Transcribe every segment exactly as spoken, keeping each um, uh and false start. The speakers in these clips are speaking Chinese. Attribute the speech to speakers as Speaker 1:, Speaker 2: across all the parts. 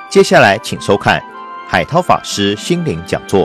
Speaker 1: 接下来请收看海涛法师心灵讲座。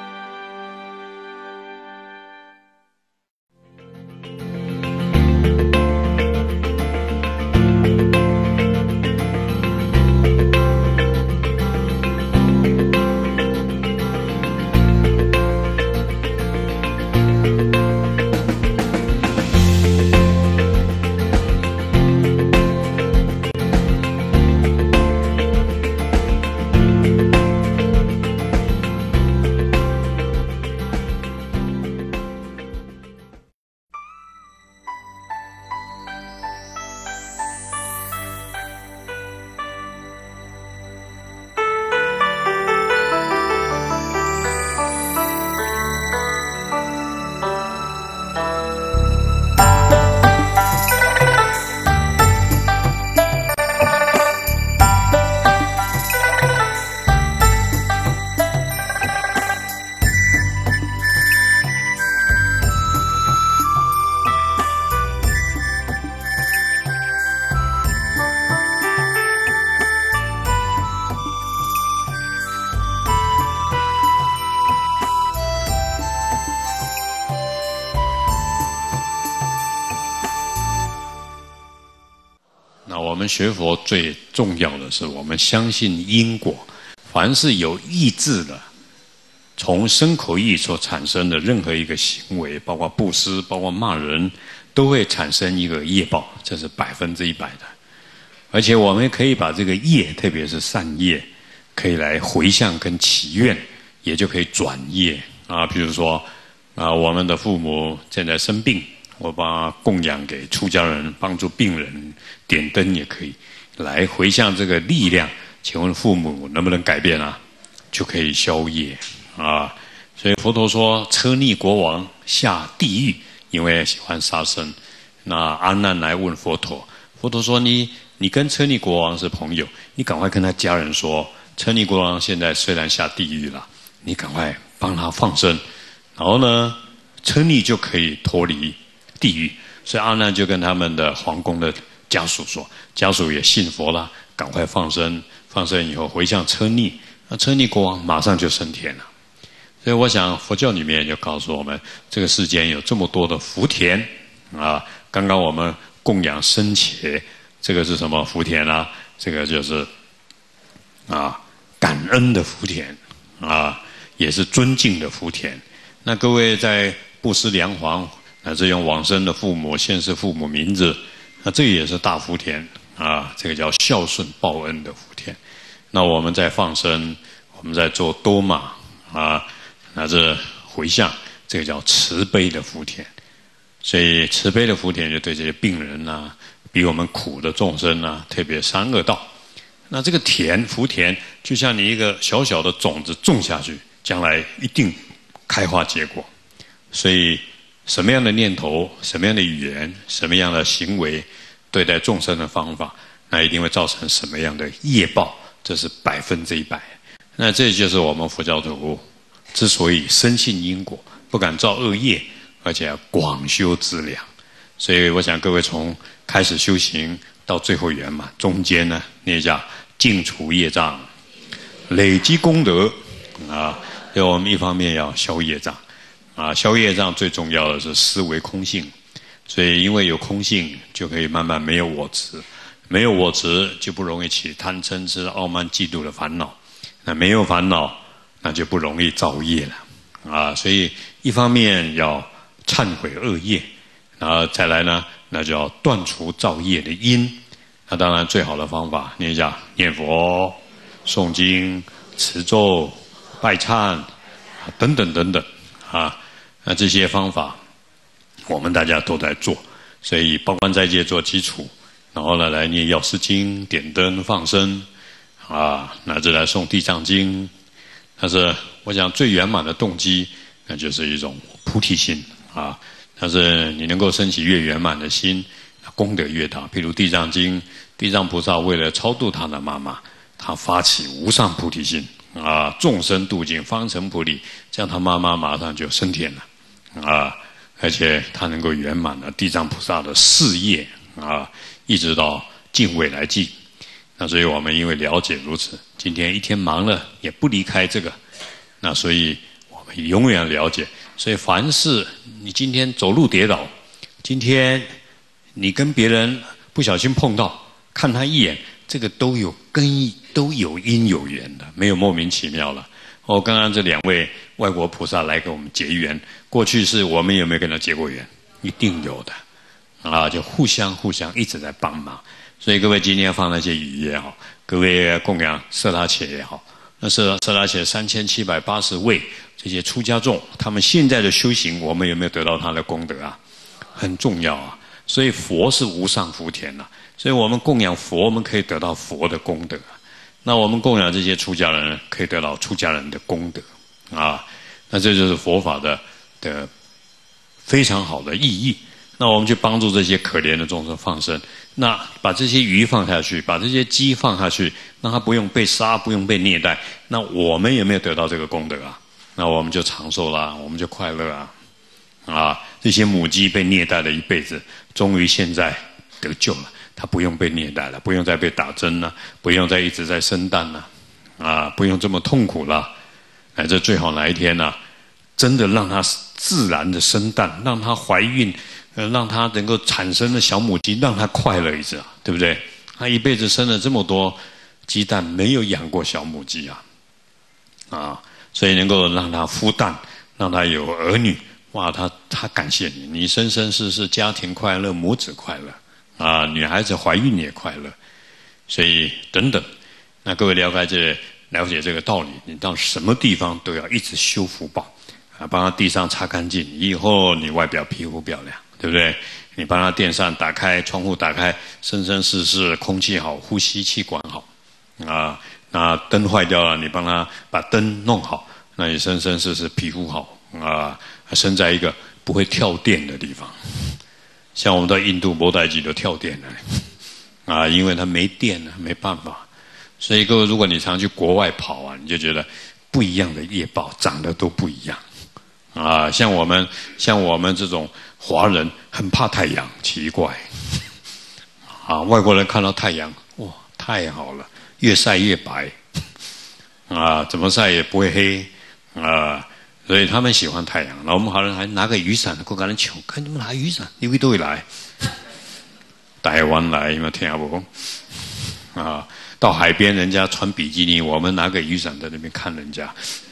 Speaker 2: 我们学佛最重要的是，我们相信因果。凡是有意志的，从身口意所产生的任何一个行为，包括布施，包括骂人，都会产生一个业报，这是百分之一百的。而且我们可以把这个业，特别是善业，可以来回向跟祈愿，也就可以转业啊。比如说啊，我们的父母现在生病，我把供养给出家人，帮助病人，点灯也可以来回向这个力量。请问父母能不能改变啊？就可以消业啊。所以佛陀说，车逆国王下地狱，因为喜欢杀生。那阿难来问佛陀，佛陀说你你跟车逆国王是朋友，你赶快跟他家人说，车逆国王现在虽然下地狱了，你赶快帮他放生，然后呢，车逆就可以脱离地狱。所以阿难就跟他们的皇宫的家属说，家属也信佛了，赶快放生，放生以后回向车逆，那车逆国王马上就升天了。所以我想佛教里面就告诉我们，这个世间有这么多的福田啊。刚刚我们供养僧伽，这个是什么福田啊？这个就是啊感恩的福田啊，也是尊敬的福田。那各位在布施粮黄，乃至用往生的父母现世父母名字，那这也是大福田啊，这个叫孝顺报恩的福田。那我们在放生，我们在做多玛啊，乃至回向，这个叫慈悲的福田。所以慈悲的福田就对这些病人啊，比我们苦的众生啊，特别三恶道。那这个田福田，就像你一个小小的种子种下去，将来一定开花结果。所以什么样的念头，什么样的语言，什么样的行为，对待众生的方法，那一定会造成什么样的业报，这是百分之一百。那这就是我们佛教徒之所以深信因果，不敢造恶业，而且要广修资粮。所以我想各位从开始修行到最后圆满，中间呢，那叫净除业障，累积功德啊。所以我们一方面要消业障啊，消业障最重要的是思维空性。所以因为有空性，就可以慢慢没有我执，没有我执就不容易起贪嗔痴傲慢嫉妒的烦恼。那没有烦恼，那就不容易造业了啊。所以一方面要忏悔恶业，然后再来呢，那就要断除造业的因。那当然最好的方法，念一下念佛、诵经、持咒、拜忏等等等等啊。那这些方法我们大家都在做，所以以八关斋戒做基础，然后呢来念药师经、点灯放生啊，乃至来诵地藏经。但是我想最圆满的动机，那就是一种菩提心啊。但是你能够升起越圆满的心，功德越大。譬如地藏经，地藏菩萨为了超度他的妈妈，他发起无上菩提心啊，众生度尽，方成菩提，这样他妈妈马上就升天了啊。而且他能够圆满了地藏菩萨的事业啊，一直到尽未来际。 那所以我们因为了解如此，今天一天忙了也不离开这个，那所以我们永远了解。所以凡事你今天走路跌倒，今天你跟别人不小心碰到，看他一眼，这个都有根，都有因有缘的，没有莫名其妙了。哦，刚刚这两位外国菩萨来给我们结缘，过去是我们有没有跟他结过缘？一定有的，啊，就互相互相一直在帮忙。所以各位今天放那些雨也好，各位供养色拉伽也好，那色色拉伽三千七百八十位这些出家众，他们现在的修行，我们有没有得到他的功德啊？很重要啊！所以佛是无上福田呐、啊，所以我们供养佛，我们可以得到佛的功德。那我们供养这些出家人，可以得到出家人的功德啊。那这就是佛法的的非常好的意义。那我们去帮助这些可怜的众生放生，那把这些鱼放下去，把这些鸡放下去，让它不用被杀，不用被虐待，那我们有没有得到这个功德啊？那我们就长寿啦，我们就快乐啊！啊，这些母鸡被虐待了一辈子，终于现在得救了，它不用被虐待了，不用再被打针了，不用再一直在生蛋了，啊，不用这么痛苦了。哎，这最好哪一天呢、啊？真的让它自然的生蛋，让它怀孕。呃，让他能够产生的小母鸡，让他快乐一次啊，对不对？他一辈子生了这么多鸡蛋，没有养过小母鸡啊，啊，所以能够让他孵蛋，让他有儿女，哇，他他感谢你，你生生世世家庭快乐，母子快乐啊，女孩子怀孕也快乐，所以等等。那各位了解这了解这个道理，你到什么地方都要一直修福报啊，帮他地上擦干净，以后你外表皮肤漂亮。对不对？你帮他电扇打开，窗户打开，生生世世空气好，呼吸气管好，啊，那灯坏掉了，你帮他把灯弄好，那你生生世世皮肤好啊，生在一个不会跳电的地方。像我们到印度摩代吉都跳电了，啊，因为它没电了，没办法。所以各位，如果你常去国外跑啊，你就觉得不一样的业报长得都不一样。啊，像我们像我们这种华人很怕太阳，奇怪。啊，外国人看到太阳，哇，太好了，越晒越白。啊，怎么晒也不会黑。啊，所以他们喜欢太阳。那我们华人还拿个雨伞，过跟人抢，看你们拿雨伞，你会都会来。台湾来有没有听不？啊，到海边人家穿比基尼，我们拿个雨伞在那边看人家。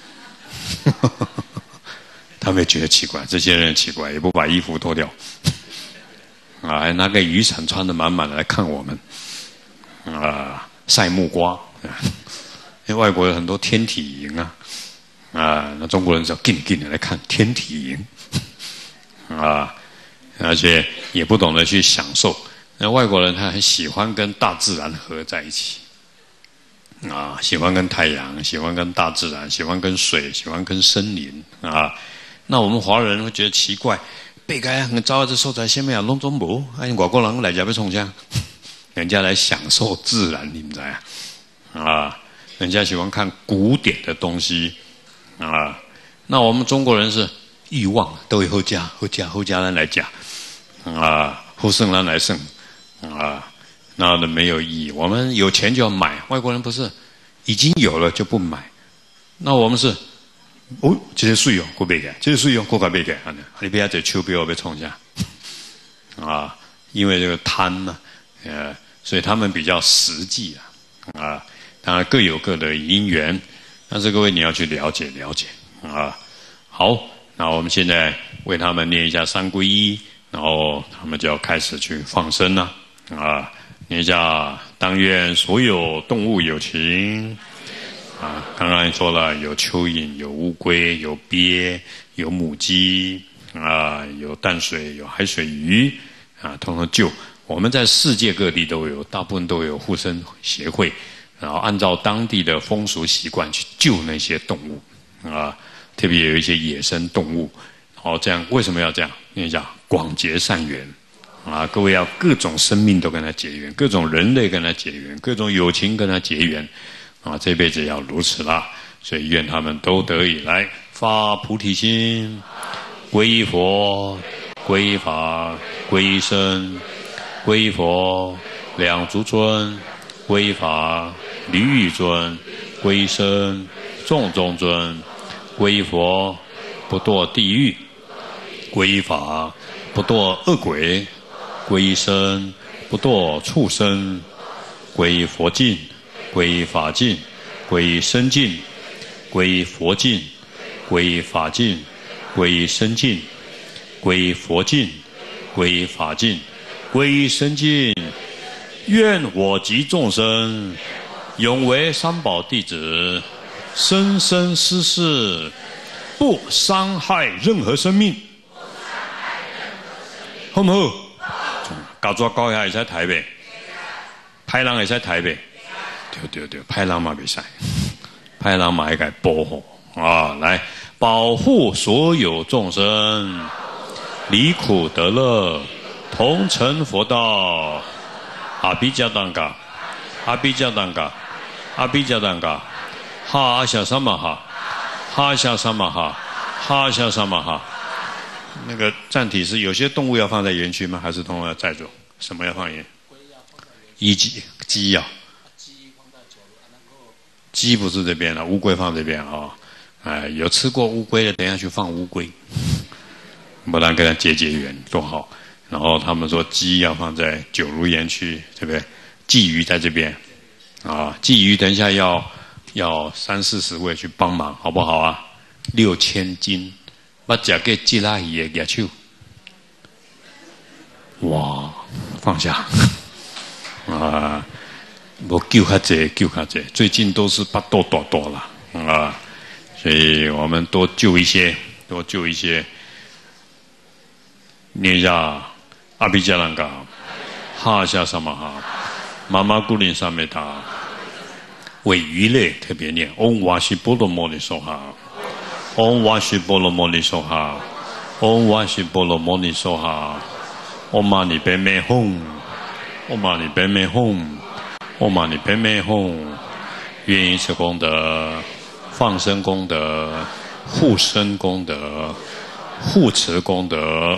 Speaker 2: 他们也觉得奇怪，这些人奇怪，也不把衣服脱掉，啊，还拿个雨伞穿得满满的来看我们，啊，晒木瓜，因为外国有很多天体营啊，啊，那中国人就紧紧的来看天体营，啊，而且也不懂得去享受。那外国人他很喜欢跟大自然合在一起，啊，喜欢跟太阳，喜欢跟大自然，喜欢跟水，喜欢跟森林，啊。那我们华人会觉得奇怪，背该很糟这受在下面啊，弄中无，哎，外国人来这边冲向，人家来享受自然，你们知啊？啊，人家喜欢看古典的东西啊。那我们中国人是欲望，都会后加后加后加人来加啊，后剩人来剩啊，那没有意义。我们有钱就要买，外国人不是已经有了就不买，那我们是。哦，这些水哦，过买起，这些水哦，过甲买起，你不要在手表要冲下，啊，因为这个贪嘛，呃，所以他们比较实际啊，啊，当然各有各的因缘，但是各位你要去了解了解啊。好，那我们现在为他们念一下三皈依，然后他们就要开始去放生了啊。念一下，当愿所有动物有情。啊，刚刚说了，有蚯蚓，有乌龟，有鳖，有母鸡，啊，有淡水，有海水鱼，啊，统统救。我们在世界各地都有，大部分都有护生协会，然后按照当地的风俗习惯去救那些动物，啊，特别有一些野生动物。好，这样为什么要这样？因为讲广结善缘，啊，各位要各种生命都跟他结缘，各种人类跟他结缘，各种友情跟他结缘。啊，这辈子要如此啦，所以愿他们都得以来发菩提心，皈依佛，皈依法，皈依僧，皈依佛，两足尊， 归法，离欲尊，归身，众中尊，归佛，不堕地狱，归法，不堕恶鬼，归身，不堕畜生，归佛境，归法境，归身境，归佛境，归法境，归身境，归佛境，归法境，归身境。愿我及众生永为三宝弟子，生生世世不伤害任何生命。好唔好？搞作高下会使台北，歹人会使台北，对对对，歹人嘛袂使，歹人嘛要该保护啊！来保护所有众生，离苦得乐，同成佛道。阿比加当嘎，阿比加当嘎，阿比加当嘎，哈阿夏萨玛哈，哈夏萨玛哈，哈夏萨玛哈。那个站体是有些动物要放在园区吗？还是通通要在住？什么要放园？一鸡鸡呀，鸡不是这边了，乌龟放这边啊、哦。哎，有吃过乌龟的，等一下去放乌龟，不然跟它结结缘多好。然后他们说鸡要放在九如园区，对不对？鲫鱼在这边，啊，鲫鱼等一下要要三四十位去帮忙，好不好啊？六千斤，把夹给鸡拉鱼的手，哇，放下，啊，我救较济，救较济，最近都是巴肚大大了，啊，所以我们多救一些，多救一些，念一下。阿毗迦兰嘎，哈夏萨玛哈，妈妈古林萨梅达，为鱼类特别念嗡瓦西波罗摩尼娑哈，嗡瓦西波罗摩尼娑哈，嗡瓦西波罗摩尼娑哈，嗡玛尼贝美吽，嗡玛尼贝美吽，嗡玛尼贝美吽，愿以此功德，放生功德，护身功德，护持功德。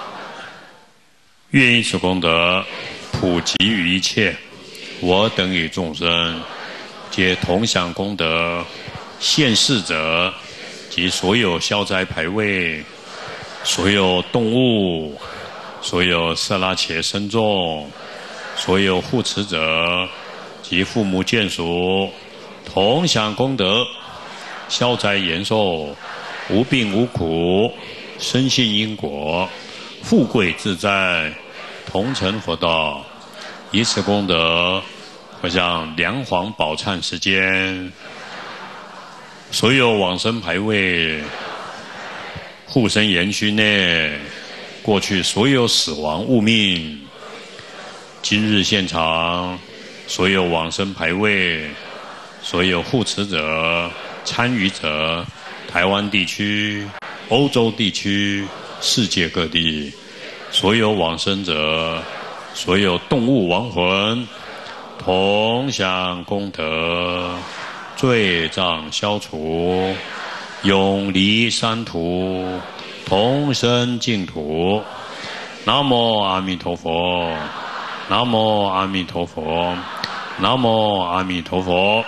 Speaker 2: 愿以此功德普及于一切，我等与众生皆同享功德。现世者及所有消灾牌位，所有动物，所有色拉伽僧众，所有护持者及父母眷属，同享功德，消灾延寿，无病无苦，深信因果，富贵自在，同成佛道。以此功德，我向梁皇宝忏时间，所有往生牌位、护身园区内，过去所有死亡物命，今日现场所有往生牌位、所有护持者、参与者，台湾地区、欧洲地区、世界各地，所有往生者，所有动物亡魂，同享功德，罪障消除，永离三途，同生净土。南无阿弥陀佛，南无阿弥陀佛，南无阿弥陀佛。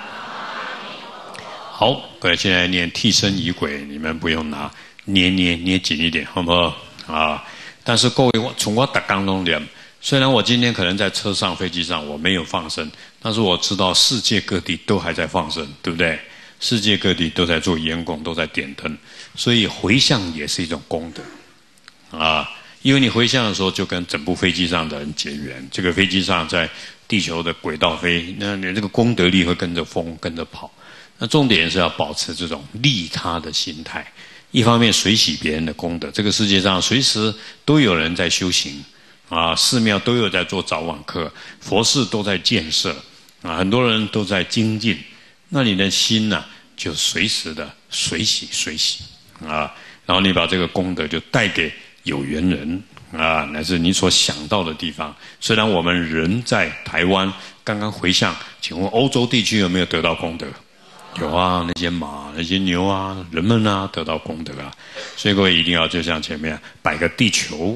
Speaker 2: 好，各位现在念替身仪轨，你们不用拿，捏捏捏紧一点，好不好？啊！但是各位，我从我打刚弄点，虽然我今天可能在车上、飞机上我没有放生，但是我知道世界各地都还在放生，对不对？世界各地都在做烟供，都在点灯，所以回向也是一种功德啊！因为你回向的时候，就跟整部飞机上的人结缘。这个飞机上在地球的轨道飞，那你这个功德力会跟着风跟着跑。那重点是要保持这种利他的心态，一方面随喜别人的功德。这个世界上随时都有人在修行啊，寺庙都有在做早晚课，佛寺都在建设啊，很多人都在精进。那你的心呢、啊，就随时的随喜随喜啊，然后你把这个功德就带给有缘人啊，乃至你所想到的地方。虽然我们人在台湾，刚刚回向，请问欧洲地区有没有得到功德？有啊，那些马、那些牛啊，人们啊得到功德啊。所以各位一定要就像前面摆个地球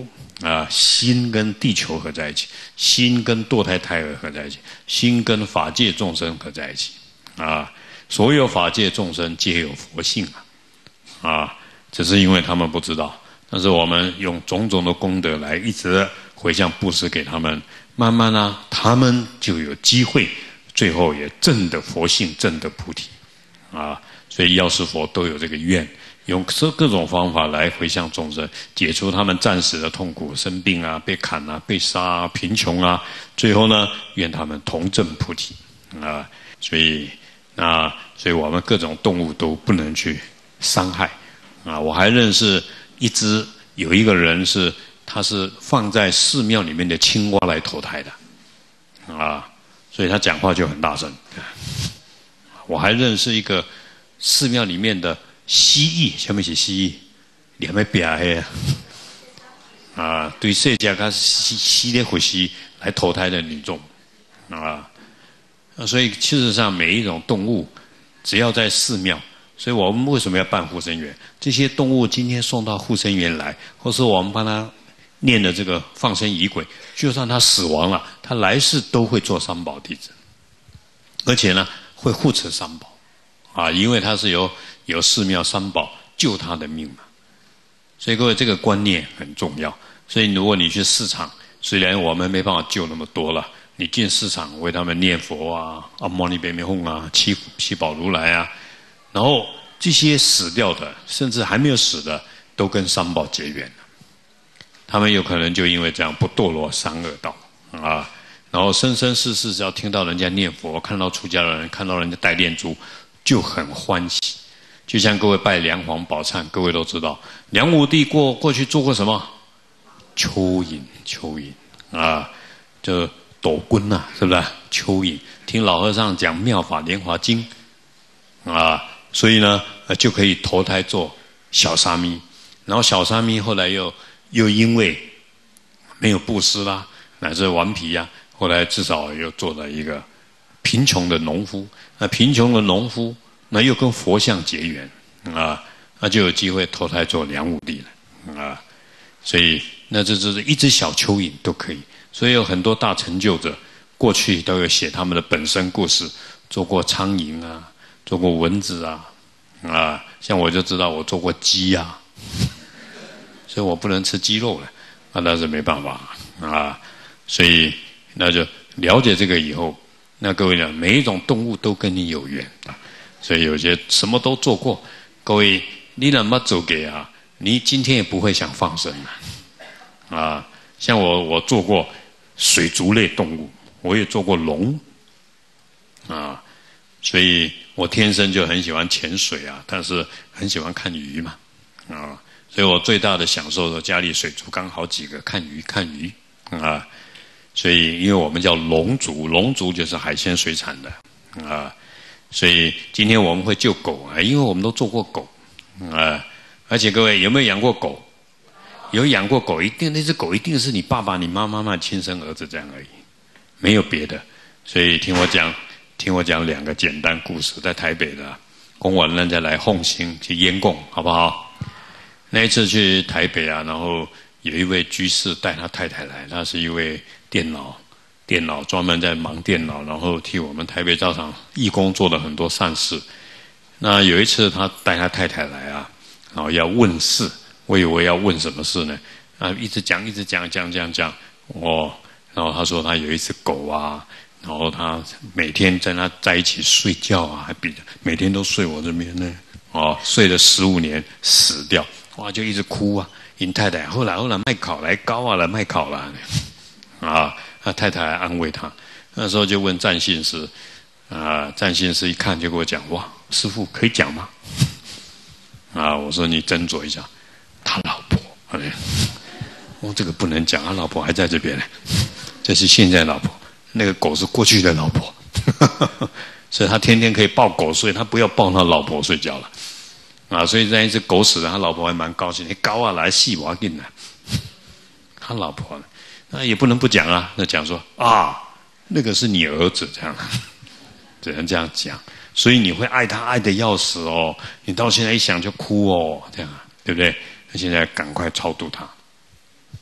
Speaker 2: 啊，心跟地球合在一起，心跟堕胎胎儿合在一起，心跟法界众生合在一起。啊，所有法界众生皆有佛性啊！啊，只是因为他们不知道。但是我们用种种的功德来一直回向布施给他们，慢慢啊，他们就有机会，最后也证得佛性，证得菩提。啊，所以药师佛都有这个愿。用各种方法来回向众生，解除他们暂时的痛苦，生病啊，被砍啊，被杀啊，贫穷啊，最后呢，愿他们同证菩提啊！所以，那所以我们各种动物都不能去伤害啊！我还认识一只有一个人是，他是放在寺庙里面的青蛙来投胎的啊，所以他讲话就很大声。我还认识一个寺庙里面的蜥蜴，什么是蜥蜴？连要扁黑啊！对世界他吸吸的呼吸来投胎的女众啊，所以事实上每一种动物，只要在寺庙，所以我们为什么要办护生园？这些动物今天送到护生园来，或是我们帮他念的这个放生仪轨，就算他死亡了，他来世都会做三宝弟子，而且呢会护持三宝啊，因为他是由有寺庙三宝救他的命嘛，所以各位这个观念很重要。所以如果你去市场，虽然我们没办法救那么多了，你进市场为他们念佛啊，阿弥陀佛灭哄啊，七七宝如来啊，然后这些死掉的，甚至还没有死的，都跟三宝结缘了。他们有可能就因为这样不堕落三恶道啊，然后生生世世只要听到人家念佛，看到出家人，看到人家戴念珠，就很欢喜。就像各位拜梁皇宝忏，各位都知道，梁武帝过过去做过什么？蚯蚓，蚯蚓啊，就斗棍呐、啊，是不是？蚯蚓，听老和尚讲《妙法莲华经》啊，所以呢，就可以投胎做小沙弥。然后小沙弥后来又又因为没有布施啦，乃至顽皮呀、啊，后来至少又做了一个贫穷的农夫。那贫穷的农夫，那又跟佛像结缘啊，那就有机会投胎做梁武帝了啊。所以那这就是一只小蚯蚓都可以。所以有很多大成就者，过去都有写他们的本身故事，做过苍蝇啊，做过蚊子啊，啊，像我就知道我做过鸡啊，所以我不能吃鸡肉了，那但是没办法啊。所以那就了解这个以后，那各位讲，每一种动物都跟你有缘，所以有些什么都做过。各位，你怎么走给啊？你今天也不会想放生了啊。像我，我做过水族类动物，我也做过龙啊，所以我天生就很喜欢潜水啊，但是很喜欢看鱼嘛啊，所以我最大的享受是家里水族缸好几个，看鱼看鱼啊。所以因为我们叫龙族，龙族就是海鲜水产的啊，所以今天我们会救狗啊，因为我们都做过狗啊。而且各位有没有养过狗？有养过狗，一定那只狗一定是你爸爸、你妈妈妈亲生儿子这样而已，没有别的。所以听我讲，听我讲两个简单故事，在台北的，供完人家来奉行去烟供，好不好？那一次去台北啊，然后有一位居士带他太太来，他是一位电脑电脑专门在忙电脑，然后替我们台北道场义工做了很多善事。那有一次他带他太太来啊，然后要问事，我以为要问什么事呢？啊，一直讲，一直讲，讲讲讲，哦，然后他说他有一只狗啊，然后他每天跟他在一起睡觉啊，还比每天都睡我这边呢，哦，睡了十五年死掉，哇，就一直哭啊。尹太太后来后来卖考来高啊，来卖考了，啊，他太太还安慰他，那时候就问占信师，啊，占信师一看就跟我讲，哇，师父可以讲吗？啊，我说你斟酌一下，他老婆，哎，我这个不能讲，他老婆还在这边呢，这是现在老婆，那个狗是过去的老婆，所以他天天可以抱狗睡，他不要抱他老婆睡觉了，啊，所以那一只狗死了，他老婆还蛮高兴，你高啊来戏我给你来，他老婆呢，那也不能不讲啊，那讲说啊，那个是你儿子这样，只能这样讲。所以你会爱他爱得要死哦，你到现在一想就哭哦，这样对不对？那现在赶快超度他。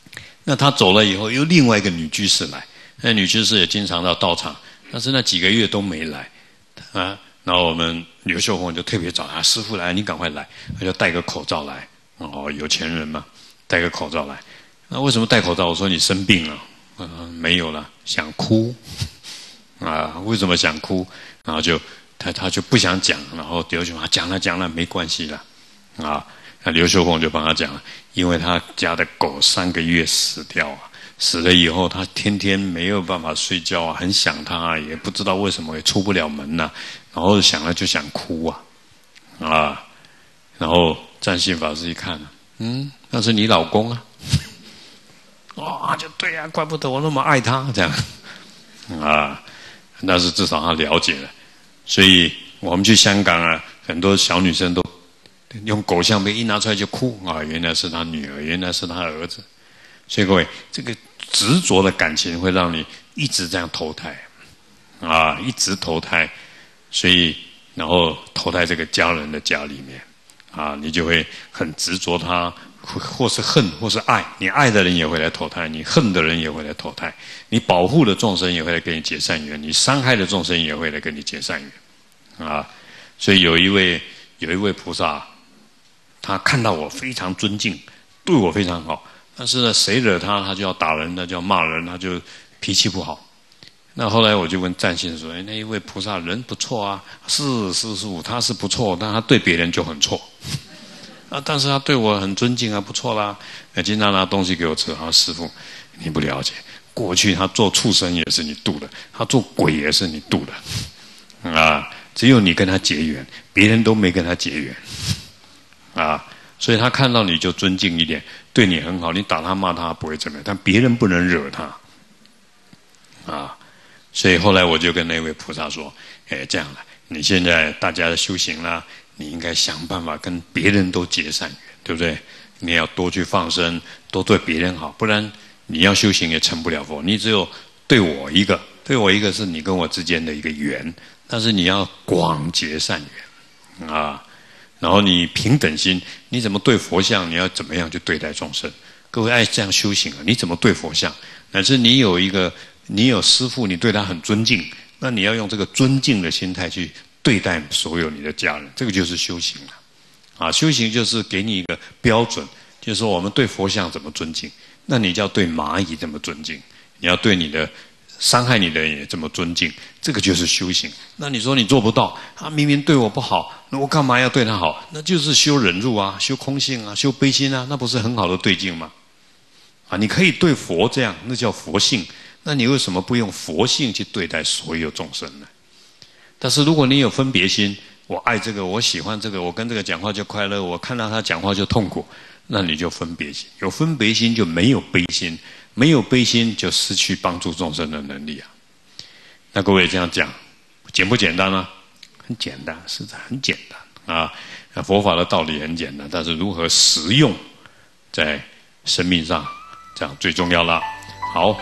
Speaker 2: 那他走了以后，又另外一个女居士来，那女居士也经常到道场，但是那几个月都没来啊。然后我们刘秀凤就特别找他师父来，你赶快来，他就戴个口罩来。哦，有钱人嘛，戴个口罩来。那为什么戴口罩？我说你生病了，呃，没有了，想哭啊？为什么想哭？然后就他他就不想讲，然后刘秀凤讲了讲了，没关系了啊。那刘秀凤就帮他讲了，因为他家的狗三个月死掉啊，死了以后他天天没有办法睡觉啊，很想他啊，也不知道为什么也出不了门呐、啊，然后想了就想哭啊啊，然后占信法师一看，嗯，那是你老公啊，啊、哦，就对啊，怪不得我那么爱他这样啊，但是至少他了解了，所以我们去香港啊，很多小女生都用狗相片一拿出来就哭啊，原来是他女儿，原来是他儿子。所以各位，这个执着的感情会让你一直这样投胎啊，一直投胎，所以然后投胎这个家人的家里面啊，你就会很执着他，或是恨，或是爱。你爱的人也会来投胎，你恨的人也会来投胎，你保护的众生也会来跟你结善缘，你伤害的众生也会来跟你结善缘啊。所以有一位有一位菩萨，他看到我非常尊敬，对我非常好，但是呢，谁惹他，他就要打人，他就要骂人，他就脾气不好。那后来我就问占信说：“哎，那一位菩萨人不错啊，是是是，他是不错，但他对别人就很错啊。但是他对我很尊敬啊，不错啦。那经常拿东西给我吃。啊，师父，你不了解，过去他做畜生也是你度的，他做鬼也是你度的啊。只有你跟他结缘，别人都没跟他结缘。”啊，所以他看到你就尊敬一点，对你很好，你打他骂他不会怎么样，但别人不能惹他，啊，所以后来我就跟那位菩萨说，哎，这样了，你现在大家修行啦，你应该想办法跟别人都结善缘，对不对？你要多去放生，多对别人好，不然你要修行也成不了佛。你只有对我一个，对我一个是你跟我之间的一个缘，但是你要广结善缘，啊。然后你平等心，你怎么对佛像，你要怎么样去对待众生？各位爱这样修行啊，你怎么对佛像？乃至你有一个，你有师父，你对他很尊敬，那你要用这个尊敬的心态去对待所有你的家人，这个就是修行了。啊，修行就是给你一个标准，就是说我们对佛像怎么尊敬，那你就要对蚂蚁这么尊敬，你要对你的伤害你的人也这么尊敬，这个就是修行。那你说你做不到，他明明对我不好，那我干嘛要对他好？那就是修忍辱啊，修空性啊，修悲心啊，那不是很好的对境吗？啊，你可以对佛这样，那叫佛性。那你为什么不用佛性去对待所有众生呢？但是如果你有分别心，我爱这个，我喜欢这个，我跟这个讲话就快乐，我看到他讲话就痛苦，那你就分别心。有分别心就没有悲心，没有悲心就失去帮助众生的能力啊。那各位这样讲，简不简单啊？很简单，实在很简单啊。那佛法的道理很简单，但是如何实用在生命上，这样最重要了。好。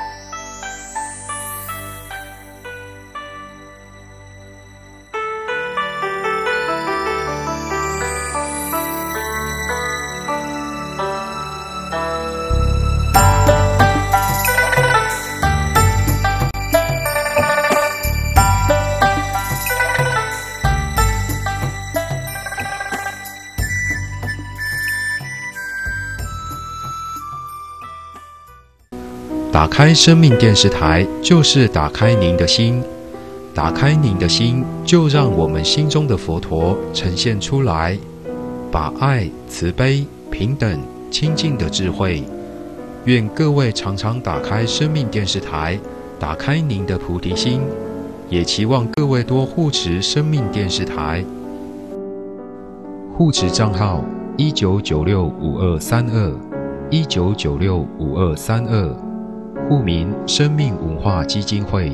Speaker 3: 打开生命电视台，就是打开您的心，打开您的心，就让我们心中的佛陀呈现出来，把爱、慈悲、平等、清净的智慧。愿各位常常打开生命电视台，打开您的菩提心，也期望各位多护持生命电视台。护持账号一九九六五二三二一九九六五二三二。户名生命文化基金会。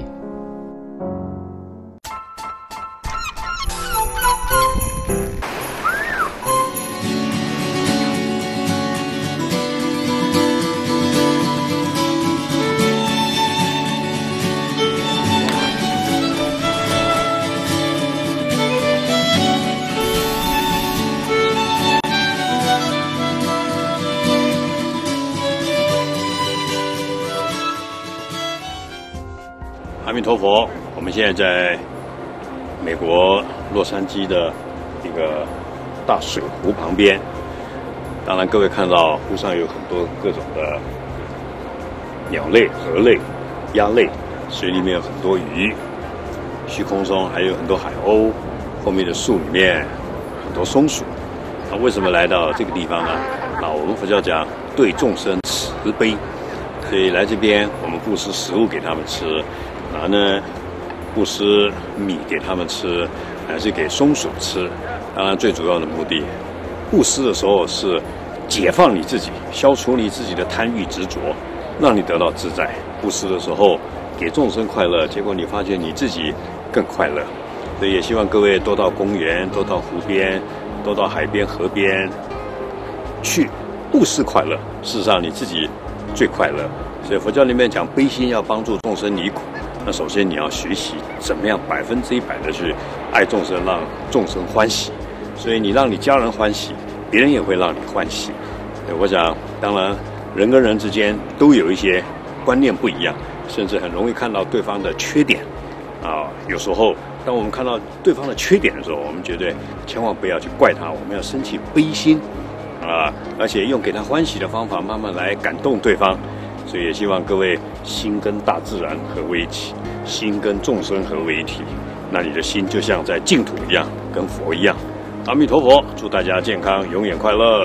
Speaker 2: 阿弥陀佛，我们现在在美国洛杉矶的一个大水湖旁边。当然，各位看到湖上有很多各种的鸟类、河类、鸭类，水里面有很多鱼，虚空中还有很多海鸥，后面的树里面很多松鼠。那为什么来到这个地方呢？那我们佛教讲对众生慈悲，所以来这边我们布施食物给他们吃，然后呢布施米给他们吃，还是给松鼠吃。当然最主要的目的，布施的时候是解放你自己，消除你自己的贪欲执着，让你得到自在。布施的时候给众生快乐，结果你发现你自己更快乐。所以也希望各位多到公园，多到湖边，多到海边、河边去布施快乐。事实上你自己最快乐。所以佛教里面讲悲心要帮助众生离苦，那首先你要学习怎么样百分之一百的去爱众生，让众生欢喜。所以你让你家人欢喜，别人也会让你欢喜。我想当然人跟人之间都有一些观念不一样，甚至很容易看到对方的缺点啊。有时候当我们看到对方的缺点的时候，我们绝对千万不要去怪他，我们要升起悲心啊，而且用给他欢喜的方法慢慢来感动对方。所以也希望各位心跟大自然合为一体，心跟众生合为一体，那你的心就像在净土一样，跟佛一样。阿弥陀佛，祝大家健康，永远快乐。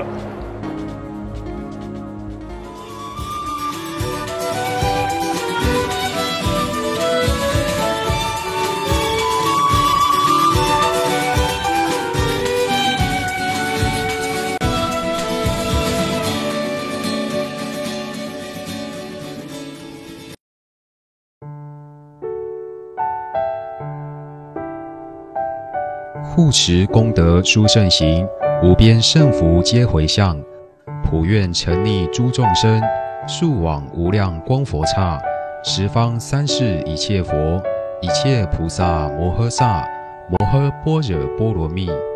Speaker 3: 护持功德殊胜行，无边胜福皆回向。普愿沉溺诸众生，速往无量光佛刹。十方三世一切佛，一切菩萨摩诃萨，摩诃般若波罗蜜。